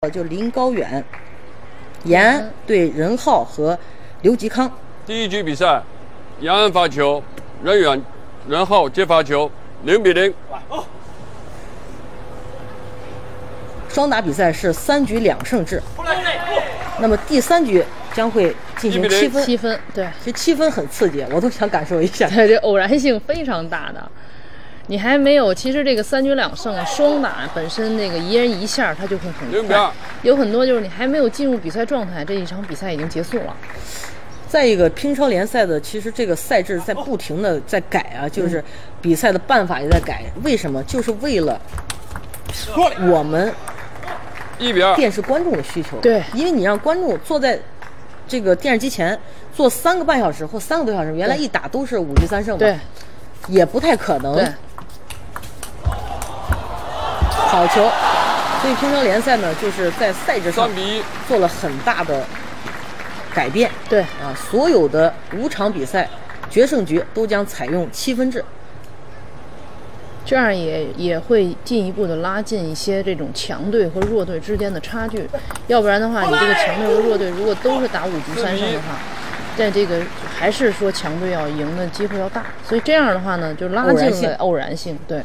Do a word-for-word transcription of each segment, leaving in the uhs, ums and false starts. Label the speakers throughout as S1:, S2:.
S1: 就林高远、延安对任浩和刘吉康。
S2: 第一局比赛，延安发球，任远、任浩接发球，零比零。
S1: 双打比赛是三局两胜制。那么第三局将会进行七分，
S3: 七分，对，
S1: 这七分很刺激，我都想感受一下。
S3: 对，这偶然性非常大的。你还没有，其实这个三局两胜双打本身那个一人一下，它就会很快。有很多就是你还没有进入比赛状态，这一场比赛已经结束了。
S1: 再一个，乒超联赛的其实这个赛制在不停的在改啊，就是比赛的办法也在改。为什么？就是为了我们
S2: 一比二
S1: 电视观众的需求。
S3: 对，
S1: 因为你让观众坐在这个电视机前坐三个半小时或三个多小时，原来一打都是五局三胜嘛，
S3: 对，
S1: 也不太可能。
S3: 对。
S1: 好球！所以乒超联赛呢，就是在赛制上做了很大的改变。
S3: 对
S1: 啊，所有的五场比赛决胜局都将采用七分制，
S3: 这样也也会进一步的拉近一些这种强队和弱队之间的差距。要不然的话，你这个强队和弱队如果都是打五局三胜的话，在这个还是说强队要赢的机会要大。所以这样的话呢，就拉近了偶然性。对。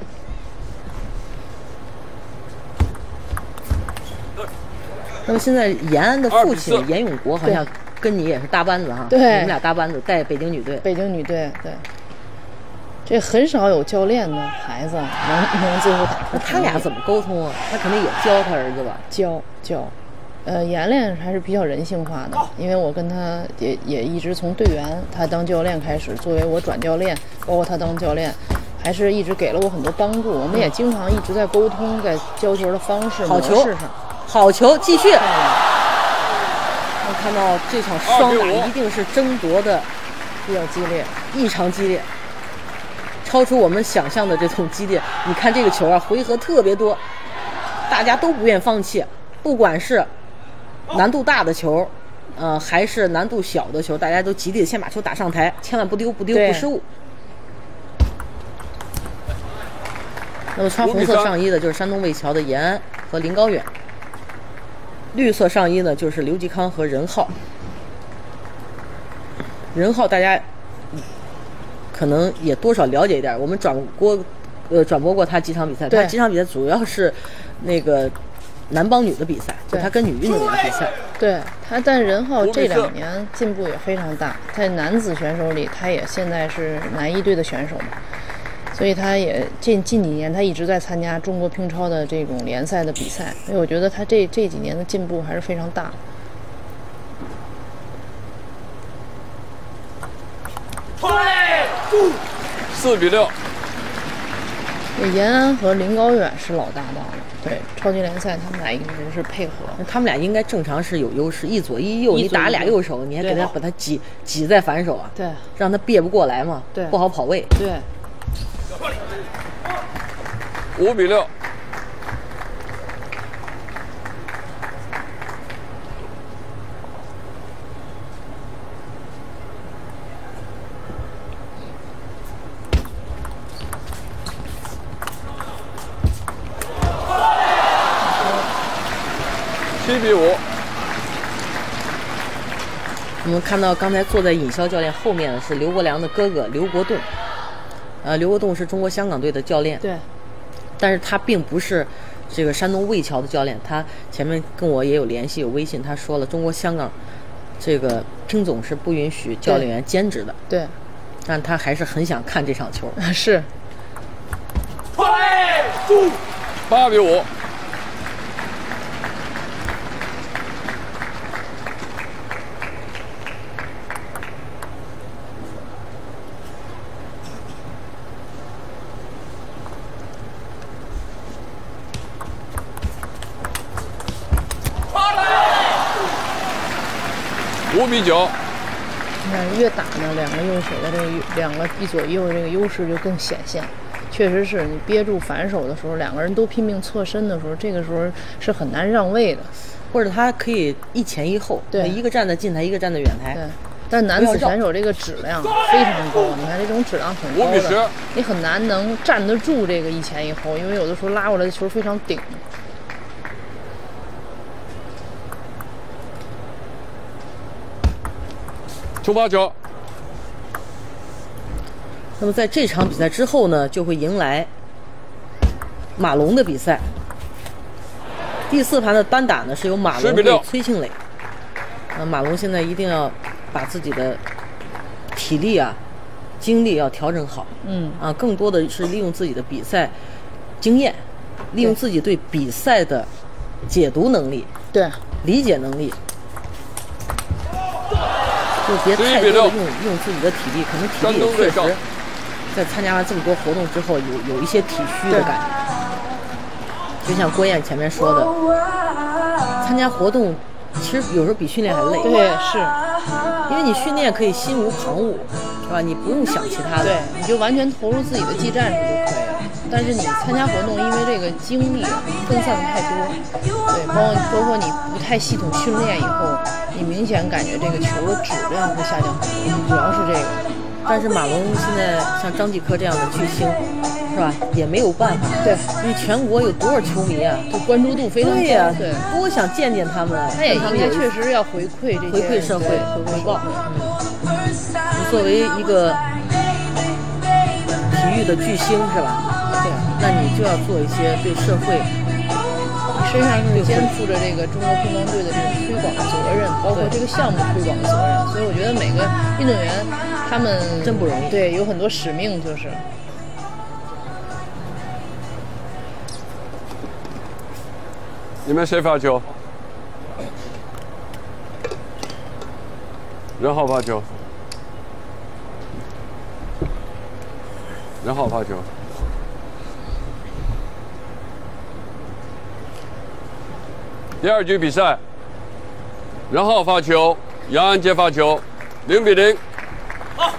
S1: 那么现在延安的父亲严永国好像跟你也是搭班子哈，
S3: 对，
S1: 你们俩搭班子带北京女队。
S3: 北京女队，对。这很少有教练的孩子能能最后打出。
S1: 那他俩怎么沟通啊？他肯定也教他儿子吧？
S3: 教教，呃，严练还是比较人性化的，因为我跟他也也一直从队员他当教练开始，作为我转教练，包括他当教练。还是一直给了我很多帮助，我们也经常一直在沟通，在教球的方式模式上。
S1: 好球，继续！我看到这场双打一定是争夺的
S3: 比较激烈，
S1: 异常激烈，超出我们想象的这种激烈。你看这个球啊，回合特别多，大家都不愿放弃，不管是难度大的球，呃，还是难度小的球，大家都极力的先把球打上台，千万不丢，不丢，不失误。那么穿红色上衣的就是山东魏桥的延安和林高远，绿色上衣呢就是刘吉康和任浩。任浩大家可能也多少了解一点，我们转播呃转播过他几场比赛，他几场比赛主要是那个男帮女的比赛，就他跟女运动员比赛。
S3: 对他，但任浩这两年进步也非常大，在男子选手里，他也现在是男一队的选手嘛。所以他也近近几年，他一直在参加中国乒超的这种联赛的比赛，所以我觉得他这这几年的进步还是非常大。
S2: 四比六。
S3: 延安和林高远是老搭档了，对，超级联赛他们俩一直是配合。
S1: 他们俩应该正常是有优势，一左一右，你打俩右手，你还给他把他挤挤在反手啊，
S3: 对，
S1: 让他别不过来嘛，
S3: 对，
S1: 不好跑位，
S3: 对。
S2: 五比六。七比五。
S1: 我们看到刚才坐在尹霄教练后面的是刘国梁的哥哥刘国栋。呃，刘国栋是中国香港队的教练，
S3: 对，
S1: 但是他并不是这个山东魏桥的教练。他前面跟我也有联系，有微信，他说了，中国香港这个乒总是不允许教练员兼职的。
S3: 对，
S1: 但他还是很想看这场球。
S3: 是。
S2: 八比五。五比九。
S3: 你看越打呢，两个右手的这个两个一左一右的这个优势就更显现。确实是你憋住反手的时候，两个人都拼命侧身的时候，这个时候是很难让位的。
S1: 或者他可以一前一后，
S3: 对，
S1: 一个站在近台，一个站在远台。
S3: 对。但男子选手这个质量非常高，你看这种质量很高的，你很难能站得住这个一前一后，因为有的时候拉过来的球非常顶。
S2: 出发球。
S1: 那么在这场比赛之后呢，就会迎来马龙的比赛。第四盘的单打呢是由马龙对崔庆磊。那马龙现在一定要把自己的体力啊、精力要调整好。
S3: 嗯
S1: 啊，更多的是利用自己的比赛经验，利用自己对比赛的解读能力、
S3: 对
S1: 理解能力。就别太多的用用自己的体力，可能体力也确实在参加完这么多活动之后，有有一些体虚的感觉。就像郭燕前面说的，参加活动其实有时候比训练还累。
S3: 对，是
S1: 因为你训练可以心无旁骛，是吧？你不用想其他的，
S3: 对，你就完全投入自己的技战术就可以了。但是你参加活动，因为这个精力分散的太多，对，包括包括你不太系统训练以后，你明显感觉这个球的质量会下降很多，主要是这个。
S1: 但是马龙现在像张继科这样的巨星，是吧？也没有办法，
S3: 对，
S1: 因为全国有多少球迷啊，
S3: 就关注度非常高，
S1: 对呀、
S3: 对，
S1: 多想见见他们。
S3: 他也应该确实要回馈这些，
S1: 回馈社会，
S3: 回
S1: 报。嗯，你作为一个体育的巨星，是吧？对，那你就要做一些对社会，
S3: 你身上是肩负着这个中国乒乓队的这种推广的责任，包括这个项目推广的责任。所以我觉得每个运动员他们
S1: 真不容易，
S3: 对，有很多使命，就是。
S2: 你们谁发球？任浩发球。任浩发球。第二局比赛，任浩发球，杨安杰发球，零比零。
S1: 好。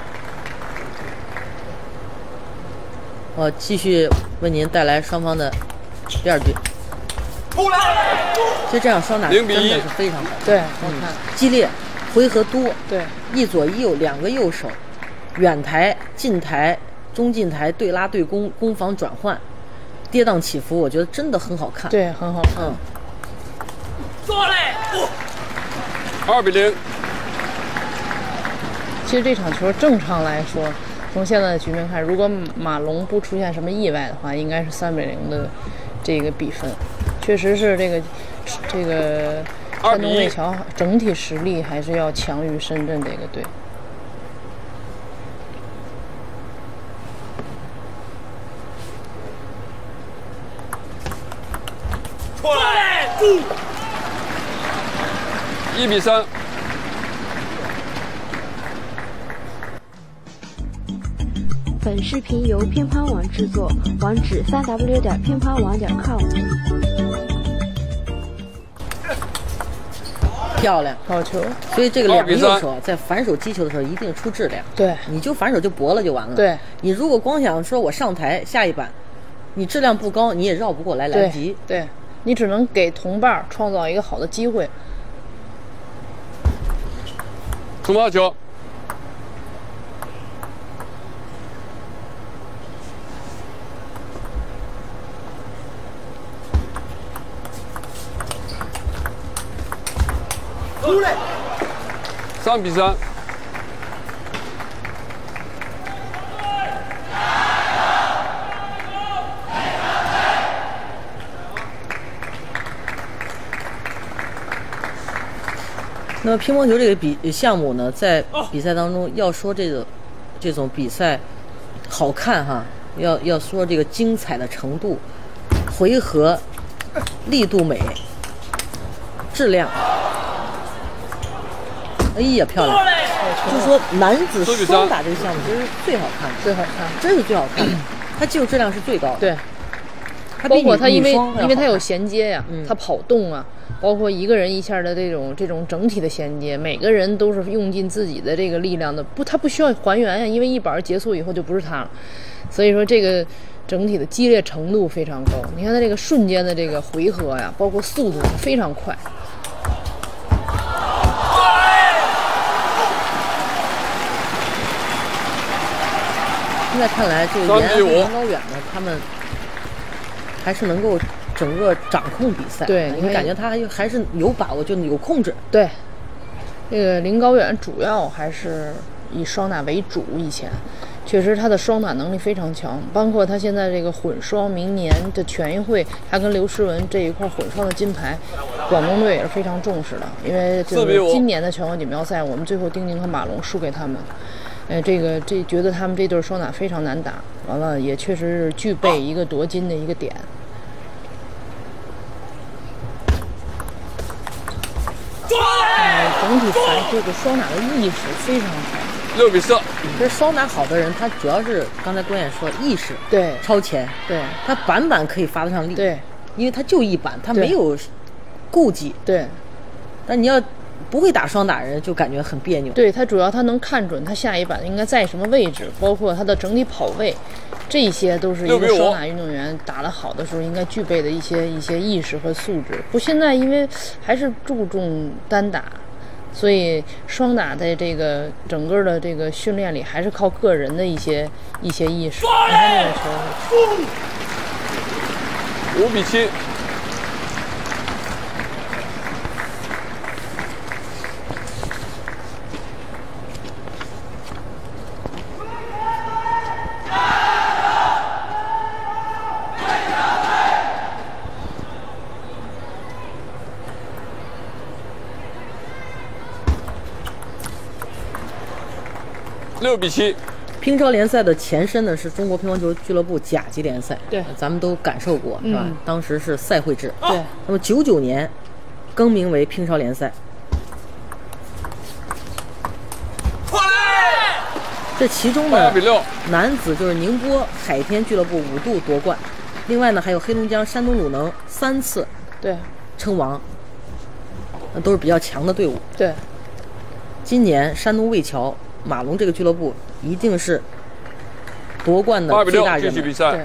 S1: 我继续为您带来双方的第二局。其实这样双打真的是非常好，
S3: 对，好看，
S1: 激烈，回合多，
S3: 对，
S1: 一左一右两个右手，远台、近台、中近台对拉对攻，攻防转换，跌宕起伏，我觉得真的很好看，
S3: 对，很好看。
S1: 嗯，
S2: 做嘞，二比零。
S3: 其实这场球正常来说，从现在的局面看，如果马龙不出现什么意外的话，应该是三比零的这个比分。确实是这个这个山东卫桥整体实力还是要强于深圳这个队。
S2: 出来！一比三。
S4: 本视频由乒乓网制作，网址三 w 点乒乓网点 com。
S1: 漂亮，
S3: 好球！
S1: 所以这个两个右手在反手击球的时候一定出质量。
S3: 对，
S1: 你就反手就搏了就完了。
S3: 对，
S1: 你如果光想说我上台下一板，你质量不高，你也绕不过来，来不及。
S3: 对，你只能给同伴创造一个好的机会。
S2: 出发球。三比三。
S1: 那么乒乓球这个比项目呢，在比赛当中要说这个这种比赛好看哈，要要说这个精彩的程度、回合、力度美、质量。哎呀，漂亮！就是说男子双打这个项目其实是最好看的，
S3: 最好看，
S1: 真是最好看的。它技术质量是最高的。
S3: 对，
S1: 它
S3: 包括它因为因为它有衔接呀，
S1: 嗯、
S3: 它跑动啊，包括一个人一下的这种这种整体的衔接，每个人都是用尽自己的这个力量的，不，他不需要还原呀，因为一板结束以后就不是他了，所以说这个整体的激烈程度非常高。你看它这个瞬间的这个回合呀，包括速度非常快。
S1: 现在看来，这个延安和杨高远呢，他们还是能够整个掌控比赛。
S3: 对，
S1: 你感觉他还是有把握，就有控制。
S3: 对， 这个林高远主要还是以双打为主，以前确实他的双打能力非常强，包括他现在这个混双，明年的全运会他跟刘诗雯这一块混双的金牌，广东队也是非常重视的，因为就是今年的全国锦标赛，我们最后丁宁和马龙输给他们。呃，这个这觉得他们这对双打非常难打，完了也确实是具备一个夺金的一个点。呃，整体反这个双打的意识非常好。
S2: 六比四。
S1: 其实双打好的人，他主要是刚才郭演说意识
S3: 对
S1: 超前，
S3: 对，
S1: 他板板可以发得上力，
S3: 对，
S1: 因为他就一板，他没有顾忌，
S3: 对。
S1: 但你要不会打双打人，就感觉很别扭。
S3: 对，他主要他能看准他下一板应该在什么位置，包括他的整体跑位，这些都是一个双打运动员打得好的时候应该具备的一些一些意识和素质。不，现在因为还是注重单打，所以双打在这个整个的这个训练里还是靠个人的一些一些意识。你看这个球，
S2: 五比七。六比七。
S1: 乒超联赛的前身呢是中国乒乓球俱乐部甲级联赛，
S3: 对，
S1: 咱们都感受过，是吧？
S3: 嗯、
S1: 当时是赛会制，
S3: 对。
S1: 那么九九年更名为乒超联赛。这其中呢，男子就是宁波海天俱乐部五度夺冠，另外呢还有黑龙江山东鲁能三次
S3: 对
S1: 称王，那都是比较强的队伍。
S3: 对，
S1: 今年山东魏桥马龙这个俱乐部一定是夺冠的最大热门。
S2: 比赛。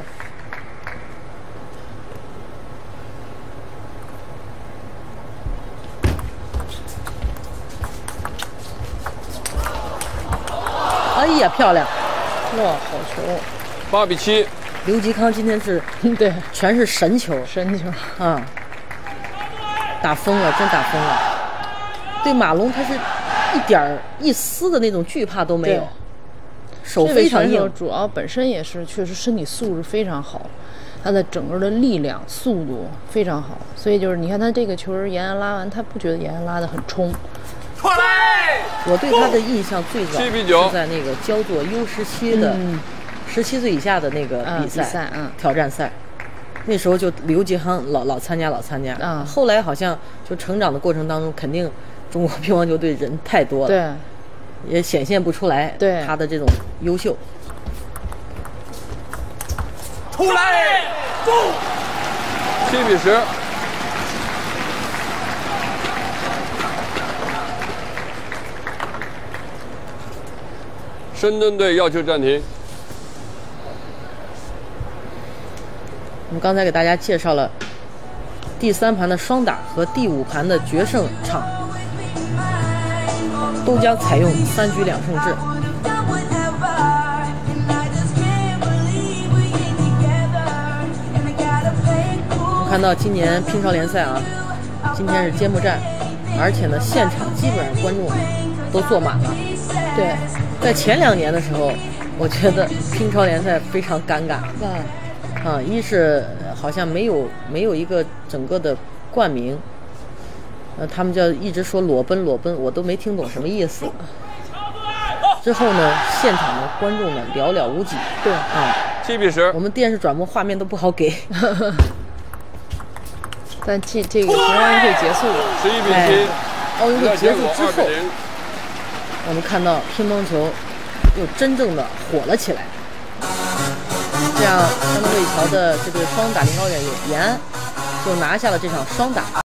S1: 哎呀，漂亮！
S3: 哇，好球！
S2: 八比七。
S1: 刘吉康今天是
S3: 对，
S1: 全是神球，
S3: 神球
S1: 啊！打疯了，真打疯了。对马龙，他是一点儿一丝的那种惧怕都没有，手非常硬。
S3: 主要本身也是确实身体素质非常好，他的整个的力量、速度非常好，所以就是你看他这个球延安拉完，他不觉得延安拉得很冲。
S1: 我对他的印象最早是在那个焦作 U 十七的十七岁以下的那个比赛，
S3: 嗯、比赛嗯、
S1: 挑战赛，那时候就刘吉康老老参加老参加。
S3: 嗯、
S1: 后来好像就成长的过程当中，肯定中国乒乓球队人太多了，
S3: 对，
S1: 也显现不出来他的这种优秀。
S2: 出来，走，七比十。深圳队要求暂停。
S1: 我们刚才给大家介绍了第三盘的双打和第五盘的决胜场，都将采用三局两胜制。我们看到今年乒超联赛啊，今天是揭幕战，而且呢，现场基本上观众都坐满了。
S3: 对。
S1: 在前两年的时候，我觉得乒超联赛非常尴尬。
S3: 嗯，
S1: 啊，一是好像没有没有一个整个的冠名，呃，他们叫一直说裸奔裸奔，我都没听懂什么意思。之后呢，现场的观众呢寥寥无几。
S3: 对
S1: 啊，
S2: 七比十，
S1: 我们电视转播画面都不好给。
S3: 但这这个奥运会结束了，
S2: 十一比七，
S1: 奥运会结束之后。我们看到乒乓球又真正的火了起来，这样山东魏桥的这对双打林高远延安就拿下了这场双打。